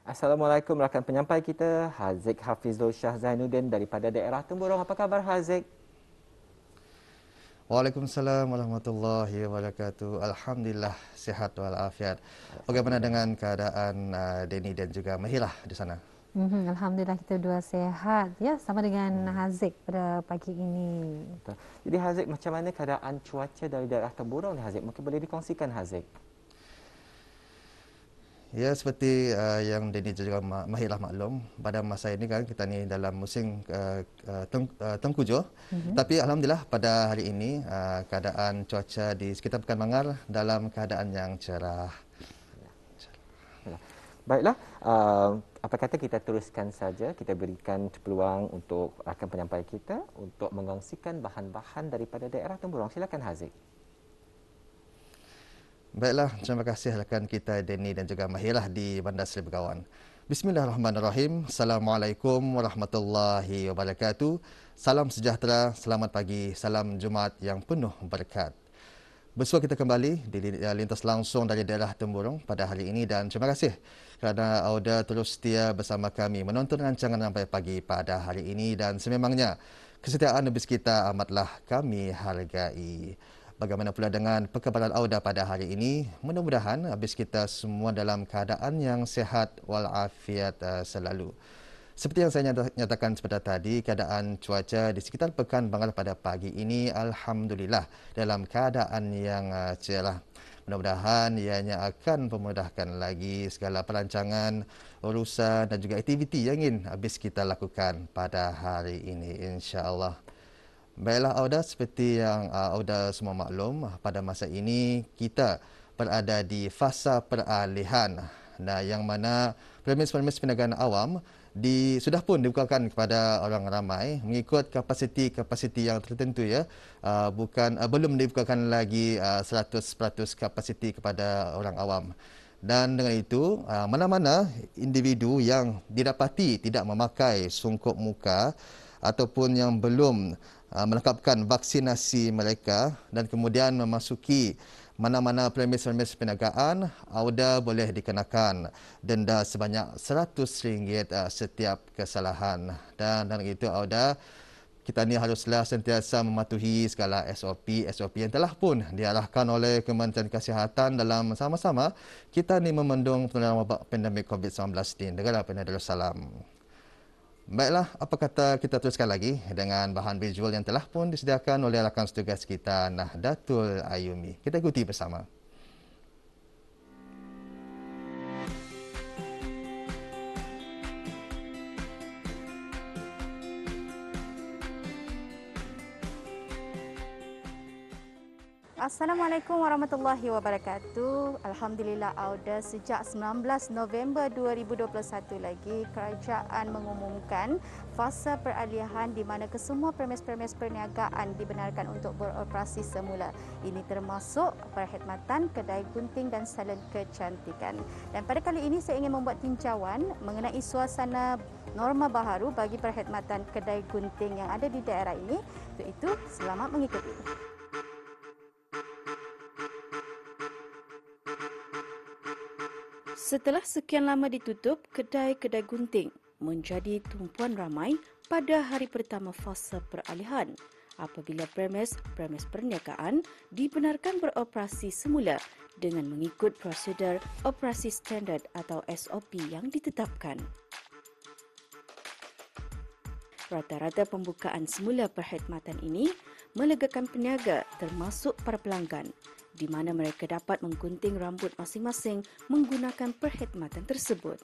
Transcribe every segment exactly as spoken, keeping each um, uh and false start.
Assalamualaikum rakan penyampai kita, Haziq Hafizul Shah Zainuddin daripada daerah Temburong. Apa khabar Haziq? Waalaikumsalam warahmatullahi wabarakatuh. Alhamdulillah sihat walafiat. Bagaimana Alhamdulillah. dengan keadaan uh, Denny dan juga Mahirah di sana? Mhm, Alhamdulillah kita dua sehat ya, sama dengan Hmm, Haziq pada pagi ini. betul. Jadi Haziq, macam mana keadaan cuaca dari daerah Temburong ni Haziq? Mungkin boleh dikongsikan Haziq. Ya, seperti uh, yang Denny juga Ma- Mahirah maklum, pada masa ini kan kita ni dalam musim uh, uh, teng, uh, tengkujuh. Mhm. Tapi Alhamdulillah pada hari ini uh, keadaan cuaca di sekitar Pekan Mangar dalam keadaan yang cerah. Baiklah, Baiklah, uh, apa kata kita teruskan saja, kita berikan peluang untuk rakan penyampai kita untuk mengongsikan bahan-bahan daripada daerah Temburong. Silakan Haziq. Baiklah, terima kasih rakan kita Denny dan juga Mahirah di Bandar Seri Begawan. Bismillahirrahmanirrahim. Assalamualaikum warahmatullahi wabarakatuh. Salam sejahtera, selamat pagi, salam Jumaat yang penuh berkat. Bersua kita kembali di lintas langsung dari daerah Temburong pada hari ini dan terima kasih kerana Auda terus setia bersama kami menonton rancangan sampai pagi pada hari ini dan sememangnya kesetiaan habis kita amatlah kami hargai. Bagaimana pula dengan perkabaran Auda pada hari ini? Mudah-mudahan habis kita semua dalam keadaan yang sehat walafiat uh, selalu. Seperti yang saya nyatakan sebentar tadi, keadaan cuaca di sekitar Pekan Mangar pada pagi ini Alhamdulillah dalam keadaan yang uh, cerah. Mudah-mudahan ianya akan memudahkan lagi segala perancangan, urusan dan juga aktiviti yang ingin habis kita lakukan pada hari ini insya-Allah. Baiklah Auda, seperti yang uh, Auda semua maklum, pada masa ini kita berada di fasa peralihan. Nah, yang mana premis-premis perniagaan awam di, sudah pun dibukakan kepada orang ramai mengikut kapasiti-kapasiti yang tertentu ya. Uh, bukan uh, belum dibukakan lagi uh, seratus peratus kapasiti kepada orang awam. Dan dengan itu, uh, mana-mana individu yang didapati tidak memakai sungkup muka ataupun yang belum uh, melengkapkan vaksinasi mereka dan kemudian memasuki mana-mana premis-premis perniagaan, Auda boleh dikenakan denda sebanyak seratus ringgit uh, setiap kesalahan. Dan dengan itu Auda, kita ni haruslah sentiasa mematuhi segala S O P S O P yang telah pun diarahkan oleh Kementerian Kesihatan dalam sama-sama kita ni memendung penularan wabak pandemik COVID sembilan belas di negara Penang Darussalam. Baiklah, apa kata kita teruskan lagi dengan bahan visual yang telah pun disediakan oleh rakan setugas kita Nahdatul Ayumi. Kita ikuti bersama. Assalamualaikum warahmatullahi wabarakatuh. Alhamdulillah Auda, sejak sembilan belas November dua ribu dua puluh satu lagi kerajaan mengumumkan fasa peralihan di mana kesemua premis-premis perniagaan dibenarkan untuk beroperasi semula. Ini termasuk perkhidmatan, kedai gunting dan salon kecantikan. Dan pada kali ini saya ingin membuat tinjauan mengenai suasana norma baharu bagi perkhidmatan kedai gunting yang ada di daerah ini. Untuk itu, selamat mengikuti. Setelah sekian lama ditutup, kedai-kedai gunting menjadi tumpuan ramai pada hari pertama fasa peralihan apabila premis-premis perniagaan dibenarkan beroperasi semula dengan mengikut prosedur operasi standard atau S O P yang ditetapkan. Rata-rata pembukaan semula perkhidmatan ini melegakan peniaga termasuk para pelanggan di mana mereka dapat menggunting rambut masing-masing menggunakan perkhidmatan tersebut.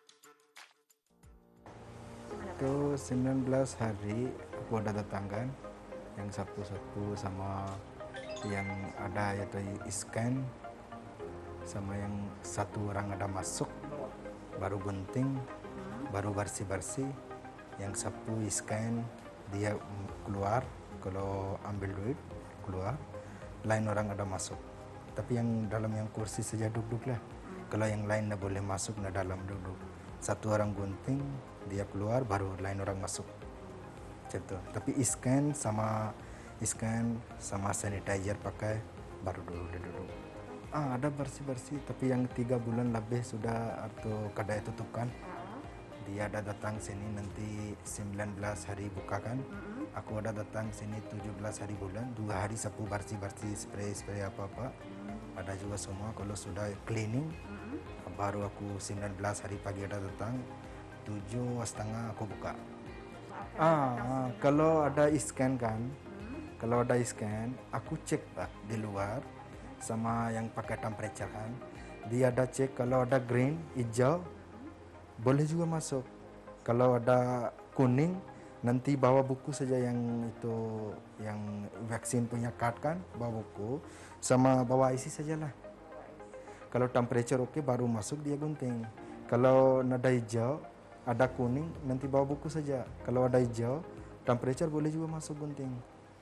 Itu sembilan belas hari aku ada datangkan yang satu-satu sama yang ada yaitu scan sama yang satu orang ada masuk baru gunting baru bersih-bersih yang satu scan dia keluar kalau ambil duit keluar lain orang ada masuk. Tapi yang dalam yang kursi saja duduk lah. Kalau yang lain dah boleh masuk na dalam duduk. Satu orang gunting, dia keluar baru lain orang masuk. Macam tu. Tapi scan sama scan sama sanitizer pakai baru dulu dia duduk. Ah, ada bersih-bersih, tapi yang tiga bulan lebih sudah atau kedai tutup kan. Dia ada datang sini nanti sembilan belas hari buka kan. Mm-hmm. Aku ada datang sini tujuh belas hari bulan, dua hari sapu bersih-bersih, spray-spray apa-apa. Mm-hmm. Ada juga semua. Kalau sudah cleaning, mm-hmm. baru aku sembilan belas hari pagi ada datang, tujuh setengah aku buka. Ah, kalau ada scan kan, mm-hmm. kalau ada scan, aku cek Pak di luar. Sama yang pakai temperature kan, dia ada cek kalau ada green, hijau, boleh juga masuk. Kalau ada kuning, nanti bawa buku saja yang itu, yang vaksin punya kad kan, bawa buku, sama bawa I C sajalah. Kalau temperature oke, baru masuk dia gunting. Kalau ada hijau, ada kuning, nanti bawa buku saja. Kalau ada hijau, temperature boleh juga masuk gunting.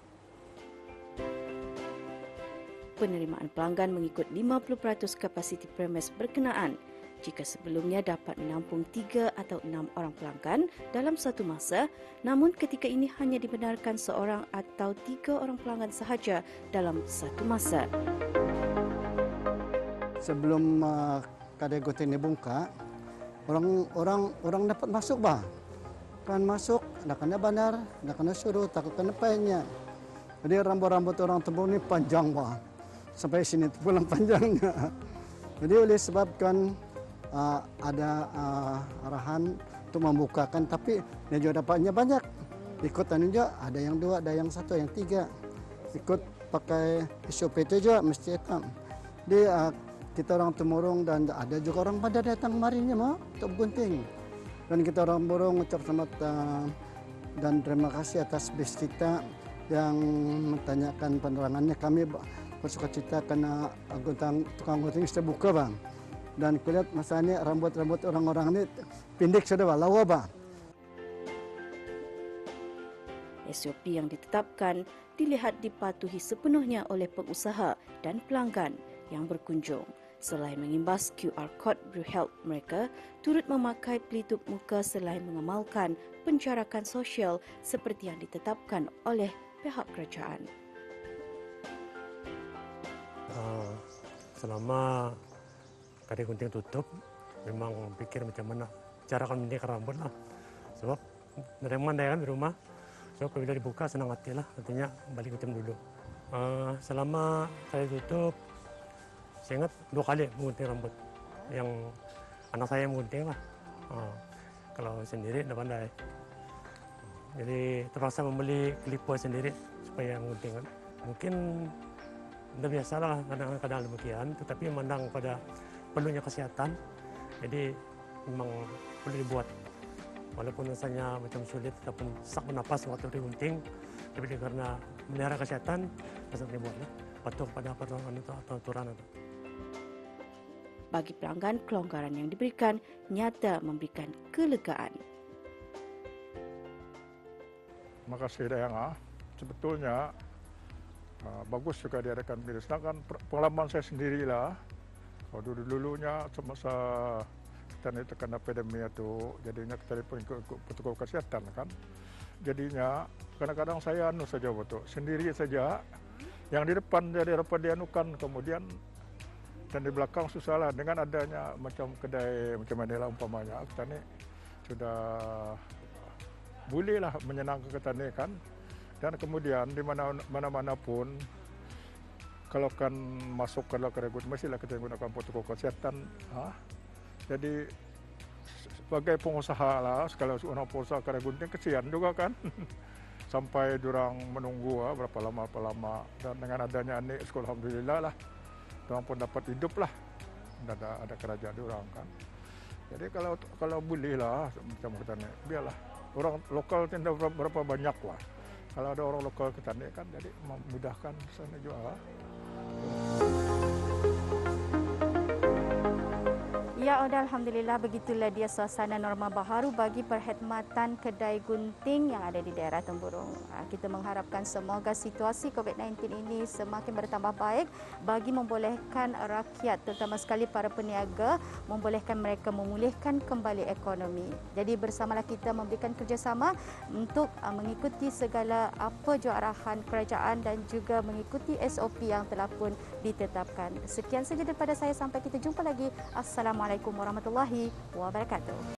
Penerimaan pelanggan mengikut lima puluh peratus kapasiti premis berkenaan. Jika sebelumnya dapat menampung tiga atau enam orang pelanggan dalam satu masa, namun ketika ini hanya dibenarkan seorang atau tiga orang pelanggan sahaja dalam satu masa. Sebelum uh, kedai gunting ini buka, orang orang orang dapat masuk bah. Kan masuk, nak kena bandar, nak kena suruh, tak kena payahnya. Jadi rambut-rambut orang tembung ini panjang bah. Sampai sini pulang panjangnya. Jadi oleh sebabkan uh, ada uh, arahan untuk membukakan, tapi dia juga dapatnya banyak. Ikutan juga ada yang dua, ada yang satu, yang tiga. Ikut pakai S O P itu juga mesti hitam. Jadi uh, kita orang temurung dan ada juga orang pada datang kemarinnya mau untuk gunting. Dan kita orang temurung ucap selamat uh, dan terima kasih atas bis kita yang mentanyakan penerangannya. Kami bersukacita karena gunting, tukang gunting sudah buka bang. Dan kulihat masanya rambut-rambut orang-orang ini pendek sudah bang, lawa bang. S O P yang ditetapkan dilihat dipatuhi sepenuhnya oleh pengusaha dan pelanggan yang berkunjung. Selain mengimbas Q R code BeReHealth, mereka turut memakai pelitup muka selain mengamalkan penjarakan sosial seperti yang ditetapkan oleh pihak kerajaan. Uh, selama kedai gunting tutup, memang pikir macam mana cara akan mendekar rambut lah. Sebab nerima dia kan di rumah, so apabila dibuka senang hati lah, artinya balik macam dulu. Uh, selama kedai tutup, saya ingat dua kali menggunting rambut. Yang anak saya menggunting lah. Uh, kalau sendiri tidak pandai. Jadi terpaksa membeli clipper sendiri supaya menggunting. Mungkin tidak biasalah kadang-kadang demikian, tetapi memandang pada perlunya kesehatan, jadi memang perlu dibuat. Walaupun rasanya macam sulit ataupun sesak bernapas waktu digunting, tapi karena melihara kesehatan, harus dibuatlah. Patuh pada peraturan itu atau aturan itu. Bagi pelanggan, kelonggaran yang diberikan nyata memberikan kelegaan. Terima kasih Dayang. Sebetulnya uh, bagus juga diadakan begini. Sedangkan pengalaman saya sendirilah, kalau dulu-dulunya semasa kita ini terkena pandemi itu, jadinya kita pun ikut protokol kesehatan kan. Jadinya kadang-kadang saya anu saja betul, sendiri saja. Yang di depan dia dapat dianukan, kemudian dan di belakang susahlah dengan adanya macam kedai macam inilah umpamanya kita ini sudah bolehlah menyenangkan kita ini kan. Dan kemudian di mana mana-mana pun kalau kan masuk ke kedai gunting mestilah kita gunakan protokol kesehatan. Ha? Jadi sebagai pengusaha lah, sekali orang pengusaha kedai gunting kesian juga kan. Sampai durang menunggu ha, berapa lama berapa lama, dan dengan adanya ini alhamdulillah lah, orang pun dapat hidup lah. Ada ada kerajaan durang kan. Jadi kalau kalau boleh lah macam kita ni, biarlah orang lokal tidak berapa banyak lah. Kalau ada orang lokal kita ni kan, jadi memudahkan sana juga. Ya, Oda, alhamdulillah begitulah dia suasana norma baharu bagi perkhidmatan kedai gunting yang ada di daerah Temburong. Kita mengharapkan semoga situasi COVID sembilan belas ini semakin bertambah baik bagi membolehkan rakyat, terutama sekali para peniaga, membolehkan mereka memulihkan kembali ekonomi. Jadi bersamalah kita memberikan kerjasama untuk mengikuti segala apa jua arahan kerajaan dan juga mengikuti S O P yang telah pun ditetapkan. Sekian saja daripada saya, sampai kita jumpa lagi. Assalamualaikum warahmatullahi wabarakatuh.